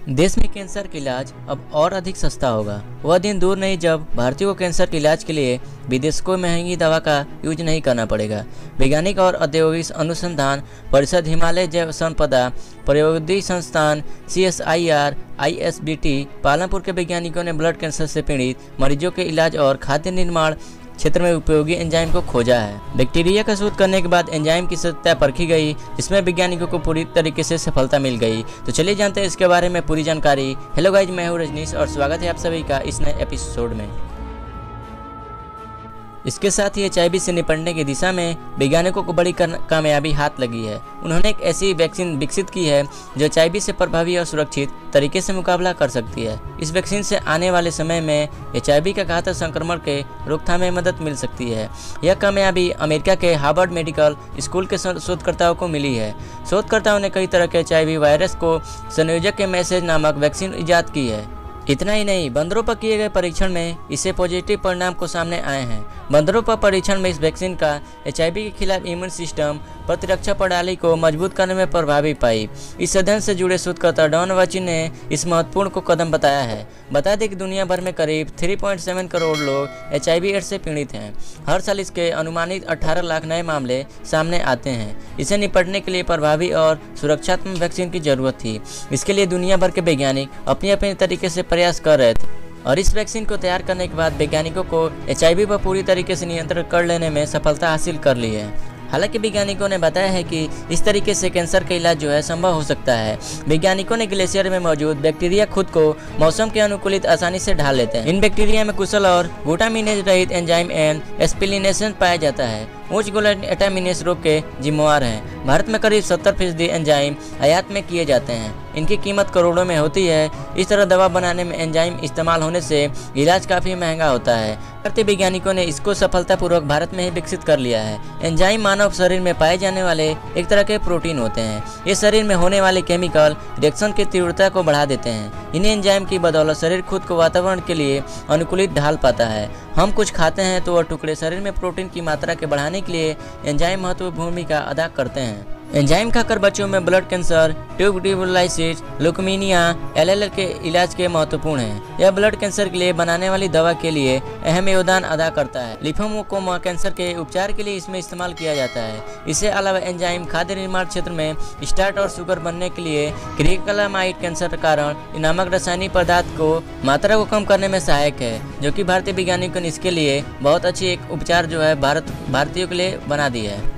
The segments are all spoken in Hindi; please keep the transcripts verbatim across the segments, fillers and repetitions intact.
देश में कैंसर का इलाज अब और अधिक सस्ता होगा। वह दिन दूर नहीं जब भारतीयों को कैंसर के इलाज के लिए विदेशों में महंगी दवा का यूज नहीं करना पड़ेगा। वैज्ञानिक और औद्योगिक अनुसंधान परिषद, हिमालय जैव संपदा प्रौद्योगिकी संस्थान, C S I R, I S B T, Palampur के वैज्ञानिकों ने ब्लड कैंसर से पीड़ित मरीजों के इलाज और खाद्य निर्माण क्षेत्र में उपयोगी एंजाइम को खोजा है। बैक्टीरिया का शोध करने के बाद एंजाइम की सत्ता परखी गई, जिसमें वैज्ञानिकों को पूरी तरीके से सफलता मिल गई। तो चलिए जानते हैं इसके बारे में पूरी जानकारी। हेलो गाइज, मैं हूं रजनीश और स्वागत है आप सभी का इस नए एपिसोड में। इसके साथ ही एच आई वी से निपटने की दिशा में वैज्ञानिकों को बड़ी कामयाबी हाथ लगी है। उन्होंने एक ऐसी वैक्सीन विकसित की है जो एच आई वी से प्रभावी और सुरक्षित तरीके से मुकाबला कर सकती है। इस वैक्सीन से आने वाले समय में एच आई वी का घातक संक्रमण के रोकथाम में मदद मिल सकती है। यह कामयाबी अमेरिका के हार्वर्ड मेडिकल स्कूल के शोधकर्ताओं को मिली है। शोधकर्ताओं ने कई तरह के एच आई वी वायरस को संयोजक के मैसेज नामक वैक्सीन ईजाद की है। इतना ही नहीं, बंदरों पर किए गए परीक्षण में इससे पॉजिटिव परिणाम को सामने आए हैं। बंदरों पर परीक्षण में इस वैक्सीन का एच आई वी के खिलाफ इम्यून सिस्टम प्रतिरक्षा प्रणाली को मजबूत करने में प्रभावी पाई। इस अध्ययन से जुड़े शोधकर्ता डॉन वाची ने इस महत्वपूर्ण को कदम बताया है। बता दें कि दुनिया भर में करीब तीन पॉइंट सात करोड़ लोग एच आई वी एड्स से पीड़ित हैं। हर साल इसके अनुमानित अठारह लाख नए मामले सामने आते हैं। इसे निपटने के लिए प्रभावी और सुरक्षात्मक वैक्सीन की जरूरत थी। इसके लिए दुनिया भर के वैज्ञानिक अपने अपने तरीके से प्रयास कर रहे थे और इस वैक्सीन को तैयार करने के बाद वैज्ञानिकों को एच आई वी पर पूरी तरीके से नियंत्रण कर लेने में सफलता हासिल कर ली है। हालांकि वैज्ञानिकों ने बताया है कि इस तरीके से कैंसर का इलाज जो है संभव हो सकता है। वैज्ञानिकों ने ग्लेशियर में मौजूद बैक्टीरिया खुद को मौसम के अनुकूलित आसानी से ढाल लेते हैं। इन बैक्टीरिया में कुशल और ग्लूटामिनेज रहित एंजाइम एंड एस्पिलिनेशन पाया जाता है, उच्च ग्लूटामिनेज रोग के जिम्मेवार हैं। भारत में करीब सत्तर फीसदी एंजाइम आयात में किए जाते हैं। इनकी कीमत करोड़ों में होती है। इस तरह दवा बनाने में एंजाइम इस्तेमाल होने से इलाज काफ़ी महंगा होता है। भारतीय वैज्ञानिकों ने इसको सफलतापूर्वक भारत में ही विकसित कर लिया है। एंजाइम मानव शरीर में पाए जाने वाले एक तरह के प्रोटीन होते हैं। ये शरीर में होने वाले केमिकल रिएक्शन की तीव्रता को बढ़ा देते हैं। इन्हीं एंजाइम की बदौलत शरीर खुद को वातावरण के लिए अनुकूलित ढाल पाता है। हम कुछ खाते हैं तो वह टुकड़े शरीर में प्रोटीन की मात्रा के बढ़ाने के लिए एंजाइम महत्वपूर्ण भूमिका अदा करते हैं। एंजाइम खाकर बच्चों में blood cancer, tuberculosis, leukaemia, L L L के इलाज के महत्वपूर्ण है। यह ब्लड कैंसर के लिए बनाने वाली दवा के लिए अहम योगदान अदा करता है। लिम्फोमा कैंसर के उपचार के लिए इसमें इस्तेमाल किया जाता है। इसके अलावा एंजाइम खाद्य निर्माण क्षेत्र में स्टार्च और शुगर बनने के लिए क्रिकलामाइड कैंसर के कारण नामक रासायनिक पदार्थ को मात्रा को कम करने में सहायक है, जो कि भारतीय वैज्ञानिकों ने इसके लिए बहुत अच्छी एक उपचार जो है भारत भारतीयों के लिए बना दी है।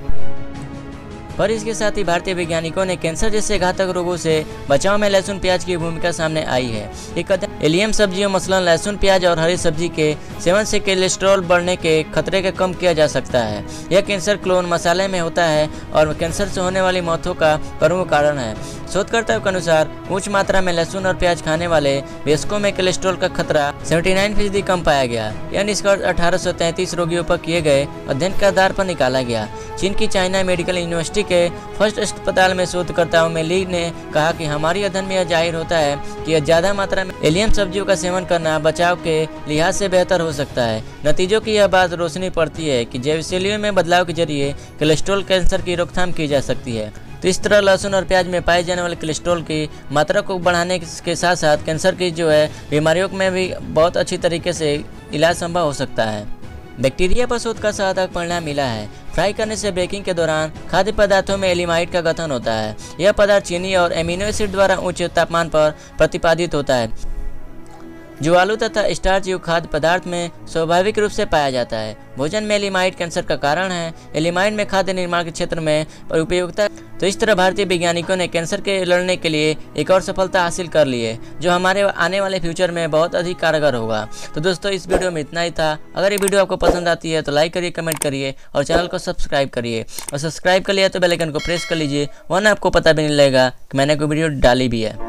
पर इसके साथ ही भारतीय वैज्ञानिकों ने कैंसर जैसे घातक रोगों से बचाव में लहसुन प्याज की भूमिका सामने आई है। एक एलियम सब्जियों मसलन लहसुन प्याज और हरी सब्जी के सेवन से कोलेस्ट्रॉल बढ़ने के खतरे को कम किया जा सकता है। यह कैंसर क्लोन मसाले में होता है और कैंसर से होने वाली मौतों का प्रमुख कारण है। शोधकर्ताओं के अनुसार उच्च मात्रा में लहसुन और प्याज खाने वाले वयस्कों में कोलेस्ट्रॉल का खतरा उन्यासी फीसदी कम पाया गया। यह निष्कर्ष अठारह सौ तैंतीस रोगियों पर किए गए अध्ययन के आधार पर निकाला गया। चीन की चाइना मेडिकल यूनिवर्सिटी के फर्स्ट अस्पताल में शोधकर्ताओं में ली ने कहा कि हमारी अध्ययन में यह जाहिर होता है कि यह ज्यादा मात्रा में एलियम सब्जियों का सेवन करना बचाव के लिहाज से बेहतर हो सकता है। नतीजों की यह बात रोशनी पड़ती है कि जैव शैलियों में बदलाव के जरिए कोलेस्ट्रॉल कैंसर की रोकथाम की जा सकती है। तो इस तरह लहसुन और प्याज में पाए जाने वाले कोलेस्ट्रॉल की मात्रा को बढ़ाने के साथ साथ कैंसर की जो है बीमारियों में भी बहुत अच्छी तरीके से इलाज संभव हो सकता है। बैक्टीरिया पर शोध का सार्थक परिणाम मिला है। फ्राई करने से बेकिंग के दौरान खाद्य पदार्थों में एलिमाइड का गठन होता है। यह पदार्थ चीनी और एमिनो एसिड द्वारा उच्च तापमान पर प्रतिपादित होता है, जो आलू तथा स्टार्च युक्त खाद्य पदार्थ में स्वाभाविक रूप से पाया जाता है। भोजन में एलिमाइड कैंसर का कारण है। एलिमाइड में खाद्य निर्माण के क्षेत्र में उपयोगिता। तो इस तरह भारतीय वैज्ञानिकों ने कैंसर के लड़ने के लिए एक और सफलता हासिल कर ली है, जो हमारे आने वाले फ्यूचर में बहुत अधिक कारगर होगा। तो दोस्तों, इस वीडियो में इतना ही था। अगर ये वीडियो आपको पसंद आती है तो लाइक करिए, कमेंट करिए और चैनल को सब्सक्राइब करिए। और सब्सक्राइब कर लिया तो बेल आइकन को प्रेस कर लीजिए, वरना आपको पता भी नहीं लगेगा कि मैंने कोई वीडियो डाली भी है।